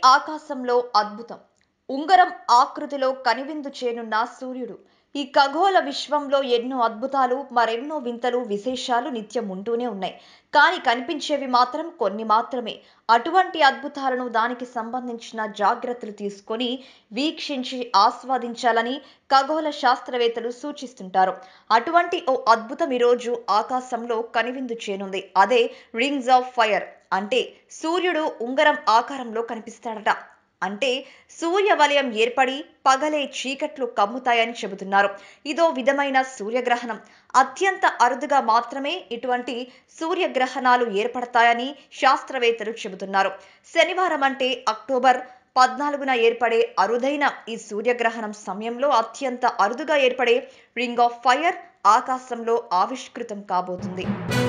ఆకాశంలో అద్భుతం. ఉంగరం ఆకృతిలో కనివిందు చేయనున్న సూర్యుడు. ఈ ఖగోళ విశ్వంలో ఎన్నో అద్భుతాలు, మరెన్నో వింతలు, విశేషాలు నిత్యం ఉంటూనే ఉన్నాయి. కానీ కనిపించేవి మాత్రం కొన్ని మాత్రమే. అటువంటి అద్భుతాలను, దానికి సంబంధించిన జాగ్రత్తలు తీసుకొని వీక్షించి ఆస్వాదించాలని ఖగోళ శాస్త్రవేత్తలు సూచిస్తుంటారు. అటువంటి ఓ అద్భుతం ఈరోజు ఆకాశంలో కనివిందు చేయనుంది. అదే రింగ్స్ ఆఫ్ ఫైర్. అంటే సూర్యుడు ఉంగరం ఆకారంలో కనిపిస్తాడట. అంటే సూర్యవలయం ఏర్పడి పగలే చీకట్లు కమ్ముతాయని చెబుతున్నారు. ఇదో విధమైన సూర్యగ్రహణం. అత్యంత అరుదుగా మాత్రమే ఇటువంటి సూర్యగ్రహణాలు ఏర్పడతాయని శాస్త్రవేత్తలు చెబుతున్నారు. శనివారం అంటే అక్టోబర్ 14న ఏర్పడే అరుదైన ఈ సూర్యగ్రహణం సమయంలో అత్యంత అరుదుగా ఏర్పడే రింగ్ ఆఫ్ ఫైర్ ఆకాశంలో ఆవిష్కృతం కాబోతుంది.